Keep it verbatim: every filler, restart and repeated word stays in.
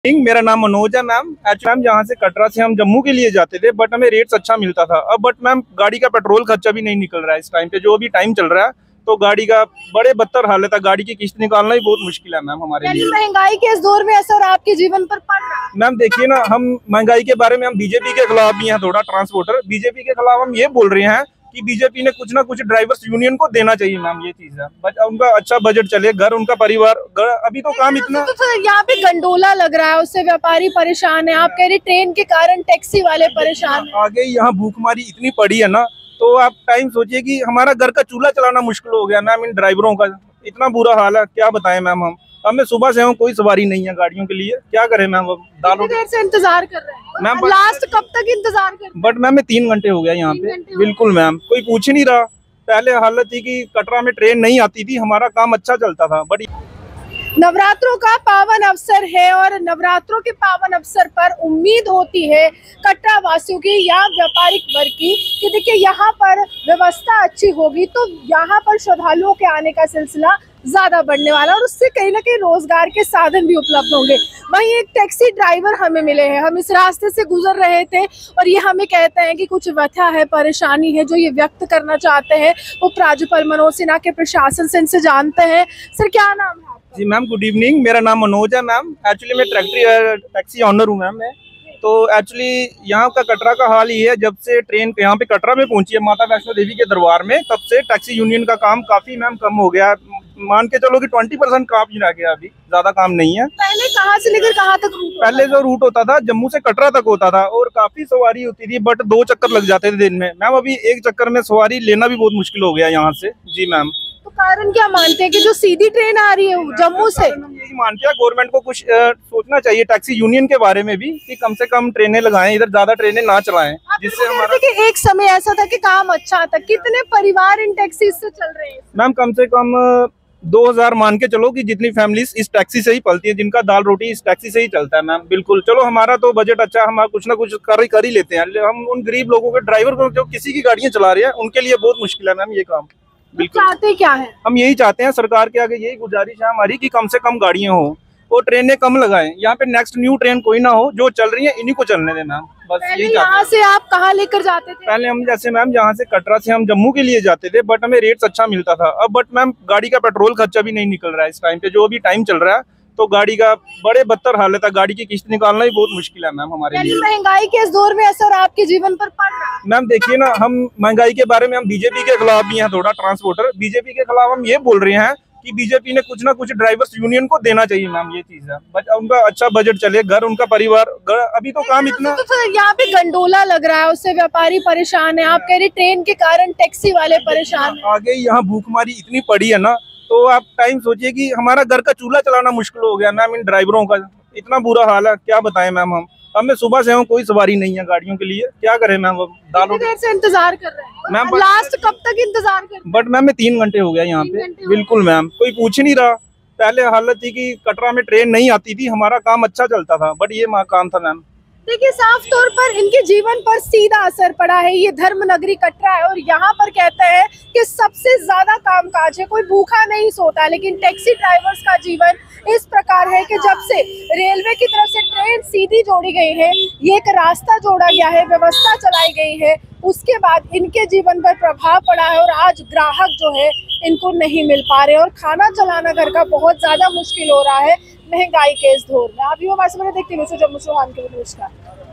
मेरा नाम मनोज है मैम। एक्चुअली मैम यहाँ से कटरा से हम जम्मू के लिए जाते थे, बट हमें रेट्स अच्छा मिलता था। अब बट मैम गाड़ी का पेट्रोल खर्चा भी नहीं निकल रहा है इस टाइम पे, जो भी टाइम चल रहा है, तो गाड़ी का बड़े बदतर हालत है। गाड़ी की किस्त निकालना ही बहुत मुश्किल है मैम हमारे लिए। महंगाई के इस दौर में असर आपके जीवन पर पड़ रहा है? मैम देखिए ना, हम महंगाई के बारे में हम बीजेपी के खिलाफ भी हैं थोड़ा। ट्रांसपोर्टर बीजेपी के खिलाफ हम ये बोल रहे हैं कि बीजेपी ने कुछ ना कुछ ड्राइवर्स यूनियन को देना चाहिए मैम, ये चीज है। बट उनका अच्छा बजट चले, घर उनका परिवार घर, अभी तो काम इतना तो, तो यहाँ पे गंडोला लग रहा है, उससे व्यापारी परेशान है। आप कह रहे ट्रेन के कारण टैक्सी वाले परेशान हैं। आगे यहाँ भूखमारी इतनी पड़ी है ना, तो आप टाइम सोचिए कि हमारा घर का चूल्हा चलाना मुश्किल हो गया मैम। इन ड्राइवरों का इतना बुरा हाल है, क्या बताएं मैम। हम हमें सुबह से हम कोई सवारी नहीं है गाड़ियों के लिए, क्या करें मैम। कितनी देर से इंतजार कर रहे हैं मैम? लास्ट कब तक इंतजार कर? बट मैम मैं तीन घंटे हो गया यहाँ पे। बिल्कुल मैम, कोई पूछ ही नहीं रहा। पहले हालत थी कि कटरा में ट्रेन नहीं आती थी, हमारा काम अच्छा चलता था। बट नवरात्रों का पावन अवसर है और नवरात्रों के पावन अवसर पर उम्मीद होती है कटरा वासियों की या व्यापारिक वर्ग की कि देखिए यहाँ पर व्यवस्था अच्छी होगी तो यहाँ पर श्रद्धालुओं के आने का सिलसिला ज्यादा बढ़ने वाला और उससे कहीं ना कहीं रोजगार के साधन भी उपलब्ध होंगे। वहीं एक टैक्सी ड्राइवर हमें मिले हैं, हम इस रास्ते से गुजर रहे थे और ये हमें कहते हैं कि कुछ व्यथा है, परेशानी है जो ये व्यक्त करना चाहते हैं। उपराज्यपाल मनोज सिन्हा के प्रशासन से इनसे जानते हैं। सर क्या नाम है? जी मैम, गुड इवनिंग। मेरा नाम मनोज है मैम। एक्चुअली मैं ट्रैक्टरी टैक्सी ऑनर हूँ मैम मैं। तो एक्चुअली यहाँ का कटरा का हाल ये है, जब से ट्रेन यहाँ पे कटरा में पहुंची है माता वैष्णो देवी के दरबार में, तब से टैक्सी यूनियन का काम काफी मैम कम हो गया। मान के चलो कि ट्वेंटी परसेंट काम ही रह गया, अभी ज्यादा काम नहीं है। पहले कहाँ से लेकर कहाँ तक रूट? पहले जो रूट होता था जम्मू से कटरा तक होता था और काफी सवारी होती थी, बट दो चक्कर लग जाते थे दिन में मैम। अभी एक चक्कर में सवारी लेना भी बहुत मुश्किल हो गया यहाँ से। जी मैम। तो कारण क्या मानते हैं कि जो सीधी ट्रेन आ रही है जम्मू से? हम यही मानते हैं गवर्नमेंट को कुछ आ, सोचना चाहिए टैक्सी यूनियन के बारे में भी, कि कम से कम ट्रेनें लगाएं, इधर ज्यादा ट्रेनें ना चलाएं, जिससे हमारा कि एक समय ऐसा था कि काम अच्छा था। कितने परिवार इन टैक्सी से चल रहे हैं मैम? कम से कम दो हजार मान के चलो कि जितनी फैमिलीज इस टैक्सी से ही पलती है, जिनका दाल रोटी इस टैक्सी से ही चलता है मैम। बिल्कुल, चलो हमारा तो बजट अच्छा, हम कुछ ना कुछ कर ही कर ही लेते हैं। हम उन गरीब लोगों के ड्राइवर को जो किसी की गाड़ियां चला रहे हैं, उनके लिए बहुत मुश्किल है मैम ये काम। बिल्कुल। चाहते क्या है? हम यही चाहते हैं, सरकार के आगे यही गुजारिश है हमारी कि कम से कम गाड़ियां हो और ट्रेनें कम लगाएं। यहाँ पे नेक्स्ट न्यू ट्रेन कोई ना हो, जो चल रही है इन्हीं को चलने दें मैम। बस यही चाहते हैं। यहाँ से आप कहाँ लेकर जाते थे? पहले हम जैसे मैम यहाँ से कटरा से हम जम्मू के लिए जाते थे, बट हमें रेट्स अच्छा मिलता था। अब बट मैम गाड़ी का पेट्रोल खर्चा भी नहीं निकल रहा है इस टाइम पे, जो भी टाइम चल रहा है, तो गाड़ी का बड़े बदतर हालत है। गाड़ी की किस्त निकालना ही बहुत मुश्किल है मैम हमारे लिए। महंगाई के इस दौर में असर आपके जीवन पर पड़ रहा है? मैम देखिए ना, हम महंगाई के बारे में हम बीजेपी के खिलाफ भी हैं थोड़ा। ट्रांसपोर्टर बीजेपी के खिलाफ हम ये बोल रहे हैं कि बीजेपी ने कुछ ना कुछ ड्राइवर्स यूनियन को देना चाहिए मैम, ये चीज है। बट उनका अच्छा बजट चले, घर उनका परिवार घर, अभी तो काम इतना तो, तो यहाँ पे गंडोला लग रहा है, उससे व्यापारी परेशान है। आप कह रहे ट्रेन के कारण टैक्सी वाले परेशान हैं। आगे यहाँ भूखमारी इतनी पड़ी है ना, तो आप टाइम सोचिए कि हमारा घर का चूल्हा चलाना मुश्किल हो गया मैम। इन ड्राइवरों का इतना बुरा हाल है, क्या बताएं मैम। हम हमें सुबह से हम कोई सवारी नहीं है गाड़ियों के लिए, क्या करें मैम। कितनी देर से इंतजार कर रहे हैं मैम? लास्ट कब तक इंतजार कर? बट मैम मैं तीन घंटे हो गया यहाँ पे। बिल्कुल मैम, कोई पूछ ही नहीं रहा। पहले हालत थी कि कटरा में ट्रेन नहीं आती थी, हमारा काम अच्छा चलता था, बट ये काम था मैम। देखिए साफ तौर पर इनके जीवन पर सीधा असर पड़ा है। ये धर्म नगरी कटरा है और यहाँ पर कहते हैं कि सबसे ज्यादा कामकाज है, कोई भूखा नहीं सोता। लेकिन टैक्सी ड्राइवर्स का जीवन इस प्रकार है कि जब से रेलवे की तरफ से ट्रेन सीधी जोड़ी गई है, ये एक रास्ता जोड़ा गया है, व्यवस्था चलाई गई है, उसके बाद इनके जीवन पर प्रभाव पड़ा है और आज ग्राहक जो है इनको नहीं मिल पा रहे और खाना चलाना घर का बहुत ज्यादा मुश्किल हो रहा है महंगाई के इस दौर में। आप युवा वास्तव में देखते हैं जम्मू चौहान के नमस्कार।